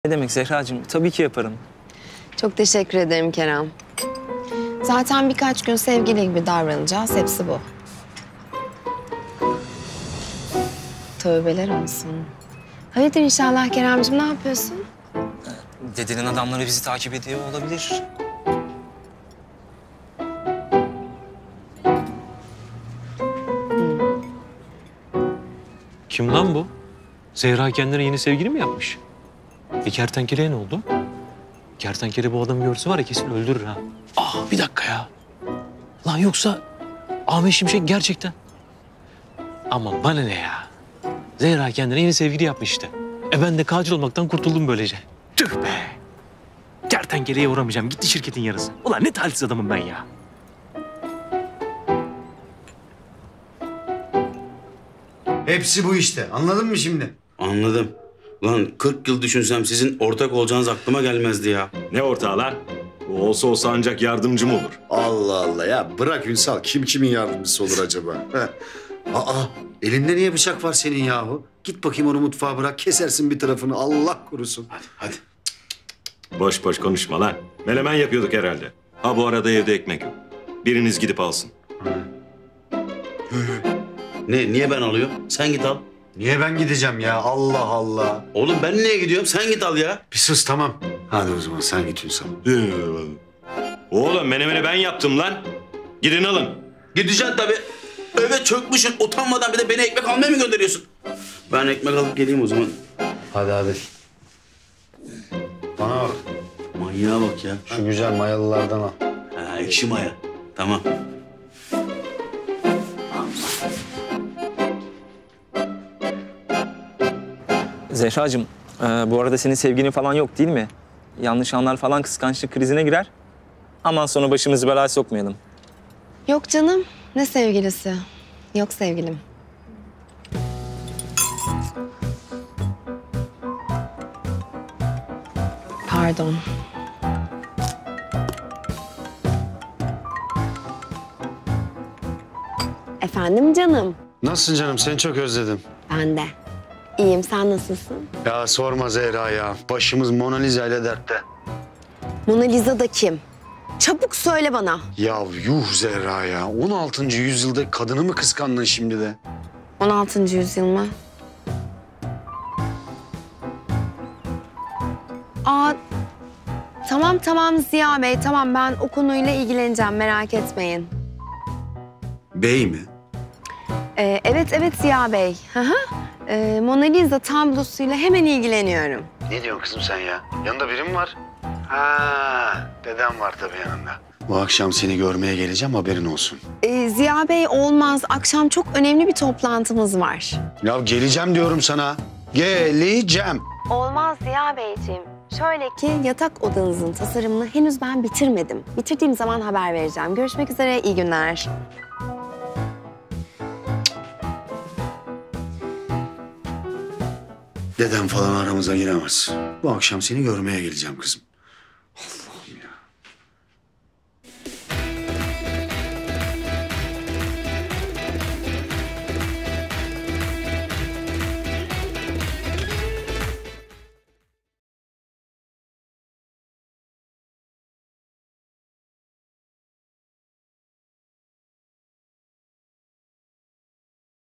Ne demek Zehracığım? Tabii ki yaparım. Çok teşekkür ederim Kerem. Zaten birkaç gün sevgili gibi davranacağız. Hepsi bu. Tövbeler olsun. Hayırdır inşallah Keremciğim, ne yapıyorsun? Dedenin adamları bizi takip ediyor olabilir. Kim lan bu? Zehra kendine yeni sevgili mi yapmış? Kertenkeleye ne oldu? Kertenkele bu adamı görse var ya kesin öldürür ha. Bir dakika ya. Lan yoksa Ahmet Şimşek gerçekten... Aman bana ne ya? Zehra kendine yeni sevgili yapmış işte. Ben de katil olmaktan kurtuldum böylece. Tüh be! Kertenkeleye uğramayacağım. Gitti şirketin yarısı. Ulan ne talihsiz adamım ben ya. Hepsi bu işte. Anladın mı şimdi? Anladım. Lan 40 yıl düşünsem sizin ortak olacağınız aklıma gelmezdi ya. Ne ortağı lan? Bu olsa ancak yardımcım olur. Allah Allah ya. Bırak Ünsal. Kim kimin yardımcısı olur acaba? Elinde niye bıçak var senin yahu? Git bakayım onu mutfağa bırak. Kesersin bir tarafını. Allah korusun. Hadi. Boş boş konuşma lan. Menemen yapıyorduk herhalde. Ha bu arada evde ekmek yok. Biriniz gidip alsın. Niye ben alıyorum? Sen git al. Niye ben gideceğim ya? Allah Allah. Oğlum ben niye gidiyorum? Sen git al ya. Bir sus tamam. Hadi o zaman sen git Ünsal. Oğlum menemeni ben yaptım lan. Gidin alın. Gideceksin tabii. Eve çökmüşsün. Utanmadan bir de beni ekmek almaya mı gönderiyorsun? Ben ekmek alıp geleyim o zaman. Hadi. Bana bak. Manyağa bak ya. Şu güzel mayalılardan al. Ha, ekşi maya. Tamam. Zehracığım, bu arada senin sevgilin falan yok değil mi? Yanlış anlar falan kıskançlık krizine girer. Aman sonra başımızı belaya sokmayalım. Yok canım, ne sevgilisi? Yok sevgilim. Pardon. Efendim canım? Nasılsın canım? Seni çok özledim. Ben de. İyiyim, sen nasılsın? Ya sorma Zehra ya. Başımız Mona Lisa ile dertte. Mona Lisa da kim? Çabuk söyle bana. Ya yuh Zehra ya. 16. yüzyılda kadını mı kıskandın şimdi de? 16. yüzyıl mı? Aa, tamam Ziya Bey, tamam ben o konuyla ilgileneceğim, merak etmeyin. Bey mi? Evet Ziya Bey. Mona Lisa tablosuyla hemen ilgileniyorum. Ne diyorsun kızım sen ya? Yanında biri mi var? Ha, dedem var tabii yanında. Bu akşam seni görmeye geleceğim, haberin olsun. Ziya Bey olmaz, akşam çok önemli bir toplantımız var. Ya geleceğim diyorum sana. Geleceğim. Olmaz Ziya Beyciğim. Şöyle ki yatak odanızın tasarımını henüz ben bitirmedim. Bitirdiğim zaman haber vereceğim. Görüşmek üzere, iyi günler. Dedem falan aramıza giremez. Bu akşam seni görmeye geleceğim kızım.